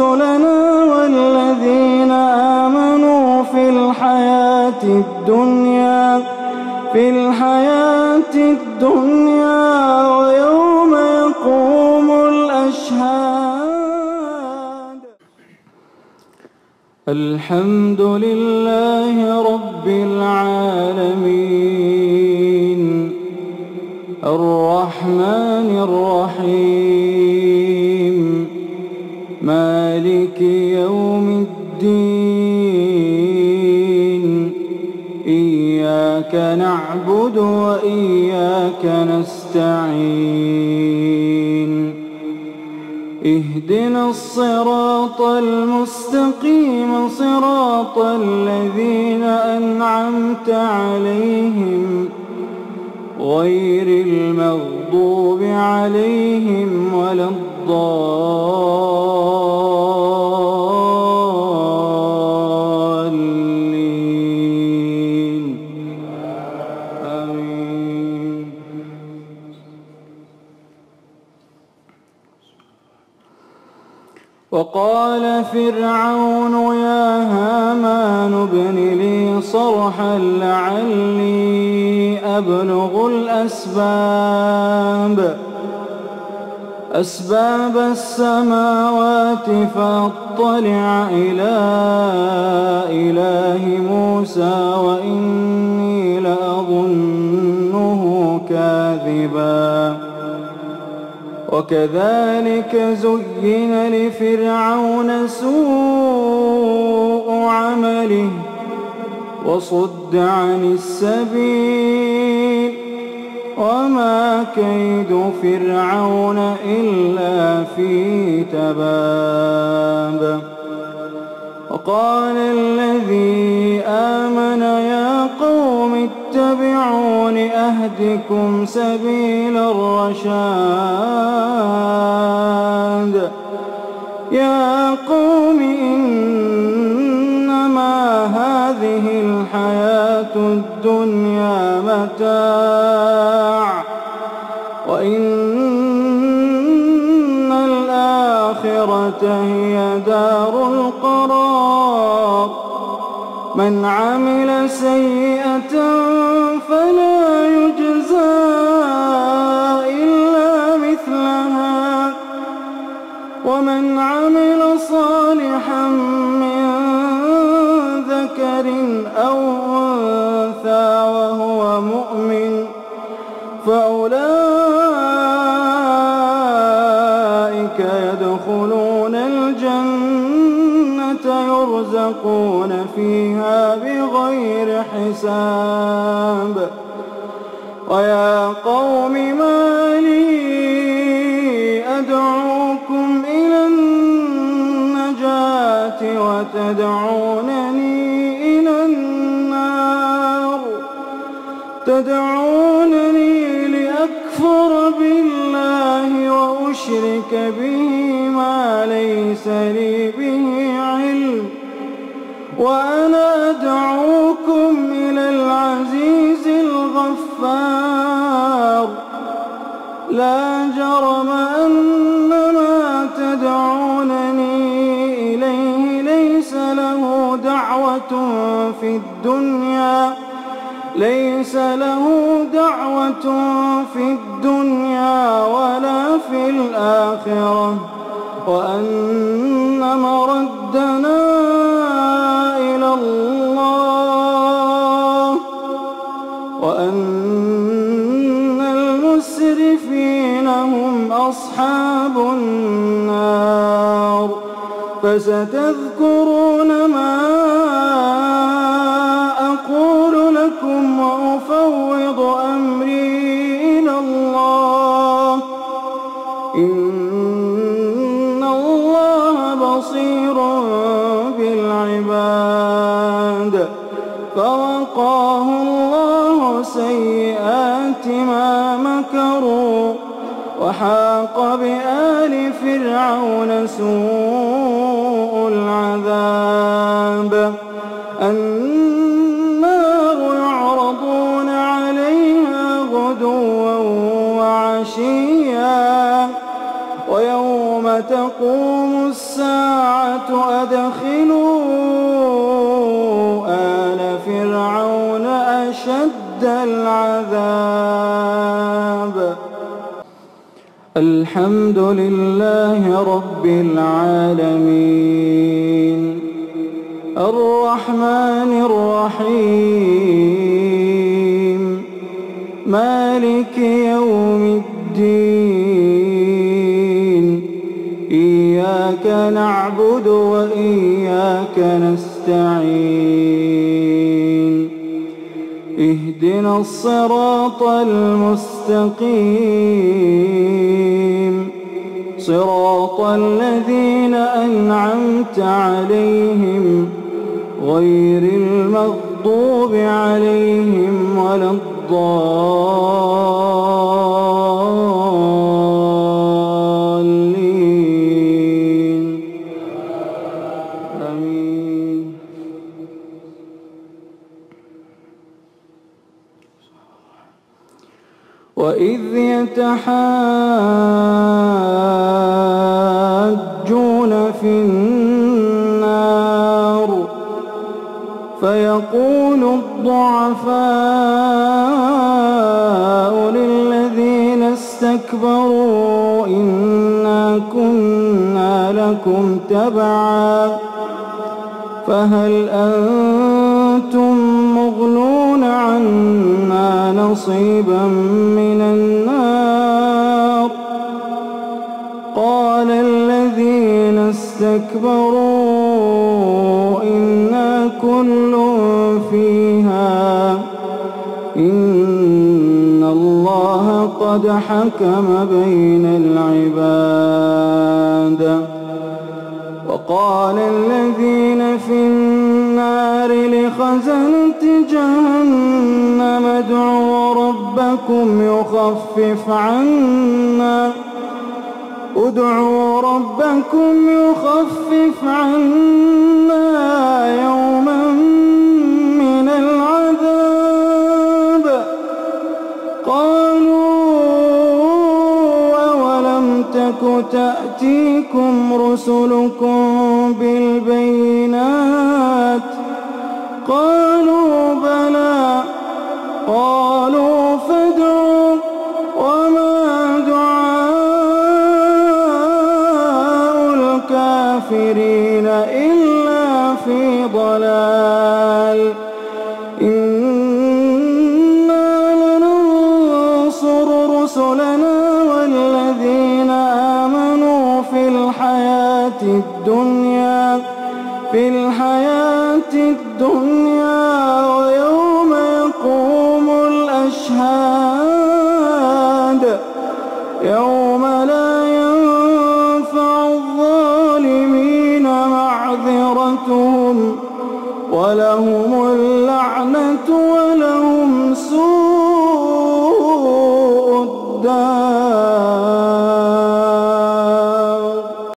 رسلنا والذين آمنوا في الحياة الدنيا ويوم يقوم الأشهاد. الحمد لله رب العالمين الرحمن الرحيم مالك يوم الدين إياك نعبد وإياك نستعين اهدنا الصراط المستقيم صراط الذين أنعمت عليهم غير المغضوب عليهم ولا الضالين آمين. وقال فرعون يا هامان ابن لي صرحا لعلي أبلغ أسباب السماوات فأطلع إلى إله موسى وإني لأظنه كاذبا. وكذلك زين لفرعون سوء عمله وصد عن السبيل وما كيد فرعون إلا في تباب. وقال الذي آمن يا قوم اتبعون أهدكم سبيل الرشاد. يا قوم إنما هذه الحياة الدنيا متاع وإن الآخرة هي دار القرار. من عمل سيئة فلا يجزى إلا مثلها ومن عمل صالحا من ذكر أو أنثى وهو مؤمن فأولئك يدخلون الجنة يرزقون فيها بغير حساب. ويا قوم ما لي أدعوكم إلى النجاة وتدعونني إلى النار. تدعونني لأكفر بالله وأشرك به ما ليس لي به علم وأنا أدعوكم إلى العزيز الغفار. لا جرم أن ما تدعونني إليه ليس له دعوة في الدنيا ولا في الآخرة وأن مردنا إلى الله وأن المسرفين هم أصحاب النار. فستذكرون ما أقول لكم وأفوض أمري إلى الله إن الله بصير بالعباد. فوقاه الله سيئات ما مكروا وحاق بآل فرعون سوء العذاب. النار يعرضون عليها غدوا وعشيا ويوم تقوم الساعة أدخلوا آل فرعون أشد العذاب. الحمد لله رب العالمين الرحمن الرحيم مالك يوم الدين إياك نعبد وإياك نستعين اهدنا الصراط المستقيم صراط الذين أنعمت عليهم غير المغضوب عليهم ولا الضالين آمين. وإذ يتحاجون في النار فيقول الضعفاء للذين استكبروا إنا كنا لكم تبعا فهل أنتم مغنون عنا نصيبا من النار قال الذين استكبروا إنا كل فيها إن الله قد حكم بين العباد. وقال الذين في النار لخزنة جهنم ادعوا ربكم يخفف عنا يوما من العذاب قالوا أولم تك تأتيكم رسلكم بالبينات قالوا بلى قالوا فادعوا وما دعاء الكافرين إلا في ضلال إنا لننصر رسلنا والذين آمنوا في الحياة الدنيا ويوم يقوم الأشهاد يوم لا ينفع الظالمين معذرتهم ولهم اللعنة